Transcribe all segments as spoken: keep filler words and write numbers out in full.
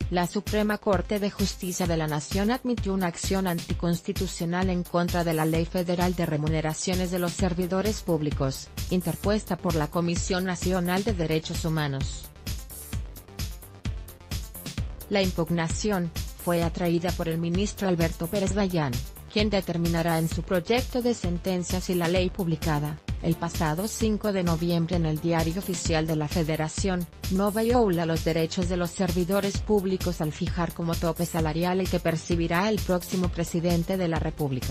La Suprema Corte de Justicia de la Nación admitió una acción anticonstitucional en contra de la Ley Federal de Remuneraciones de los Servidores Públicos, interpuesta por la Comisión Nacional de Derechos Humanos. La impugnación fue atraída por el ministro Alberto Pérez Dayán, quien determinará en su proyecto de sentencia si la ley publicada, el pasado cinco de noviembre en el Diario Oficial de la Federación, no viola los derechos de los servidores públicos al fijar como tope salarial el que percibirá el próximo presidente de la República.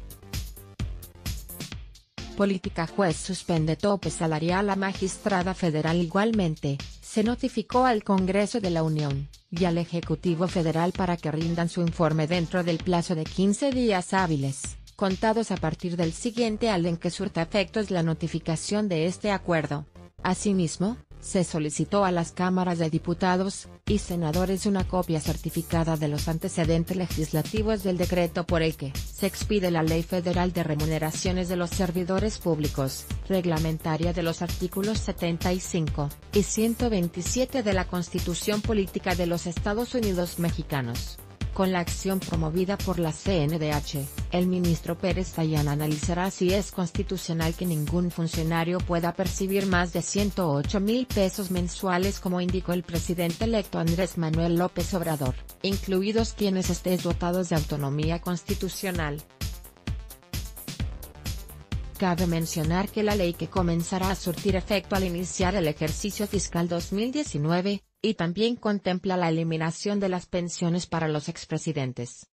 Política Juez suspende tope salarial a magistrada federal. Igualmente, se notificó al Congreso de la Unión y al Ejecutivo Federal para que rindan su informe dentro del plazo de quince días hábiles, contados a partir del siguiente al en que surta efectos la notificación de este acuerdo. Asimismo, se solicitó a las cámaras de diputados y senadores una copia certificada de los antecedentes legislativos del decreto por el que se expide la Ley Federal de Remuneraciones de los Servidores Públicos, reglamentaria de los artículos setenta y cinco y ciento veintisiete de la Constitución Política de los Estados Unidos Mexicanos. Con la acción promovida por la C N D H, el ministro Pérez Dayán analizará si es constitucional que ningún funcionario pueda percibir más de ciento ocho mil pesos mensuales, como indicó el presidente electo Andrés Manuel López Obrador, incluidos quienes estén dotados de autonomía constitucional. Cabe mencionar que la ley, que comenzará a surtir efecto al iniciar el ejercicio fiscal dos mil diecinueve, y también contempla la eliminación de las pensiones para los expresidentes,